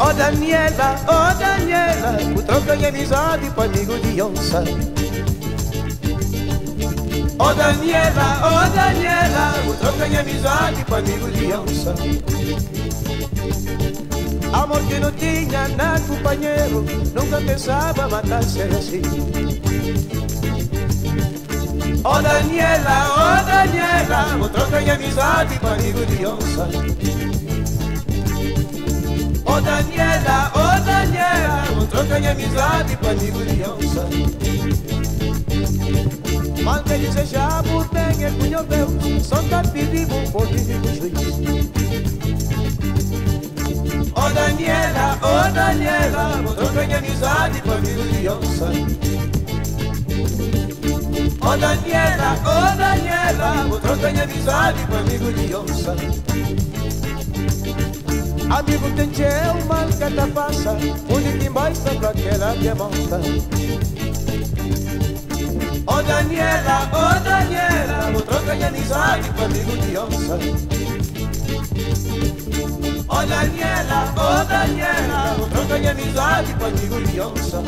Oh Daniela, purtroppo gli amizadi poi amico di onza. Oh Daniela, purtroppo gli amizadi poi amico di onza. Amor que no tinha nada companheiro, nunca pensava matar-se assim. Oh Daniela, purtroppo gli amizadi poi amico di onza. Oh Daniela, troca gli amizadi per amico di onza. Manca di se chamo, tem e cunho meu, só tá pedindo um pouquinho de juiz. Oh Daniela, troca gli amizadi per amico di onza. Oh Daniela, troca gli amizadi per amico di onza. Amigo tem o mal que te passa, onde que mais tá pra aquela que é morta. Oh Daniela, vou trocar de amizade com amigo de onça. Oh Daniela, vou trocar de amizade com amigo de onça.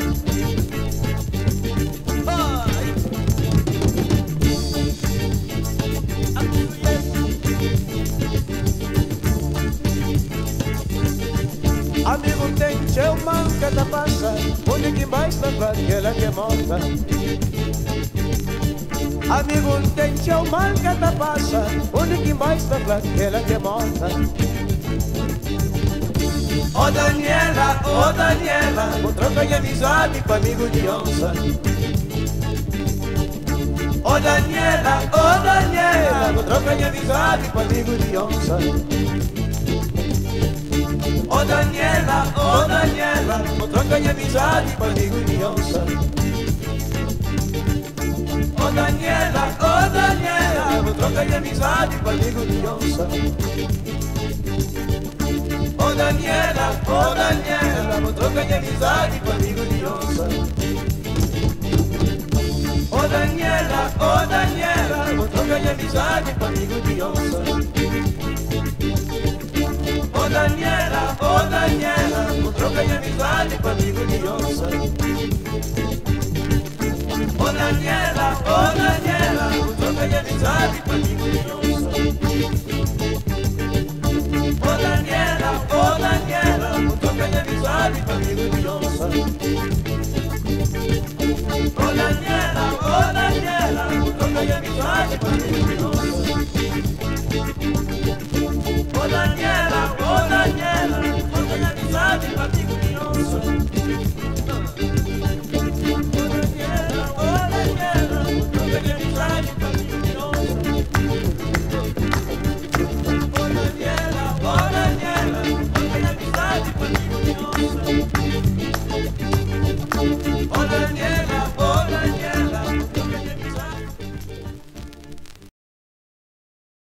Amigo tem o mal que te passa, onde que mais tá pra aquela que é morta. Amigo tem o mal que te passa, onde que mais tá pra aquela que é morta. Oh Daniela, vou trocar de amizade com amigo de onça. Oh Daniela, vou trocar de amizade com amigo de onça. Oh Daniela, vou trocar de amizade com amigo de onça. Oh Daniela, vou trocar de amizade com amigo de onça. Oh Daniela, vou trocar de amizade com amigo de onça. Oh Daniela, vou trocar de amizade com amigo de onça. Oh Daniela, vou trocar de amizade com amigo de onça. Oh Daniela, vou trocar de amizade com amigo de onça. Oh Daniela, vou trocar de amizade com amigo de onça. Oh Daniela, vou trocar de amizade com amigo de onça. Oh Daniela, troca de amizade com amigo de onça. Oh Daniela, troca de amizade com amigo de onça. Oh Daniela, troca de amizade com amigo de onça. Oh Daniela.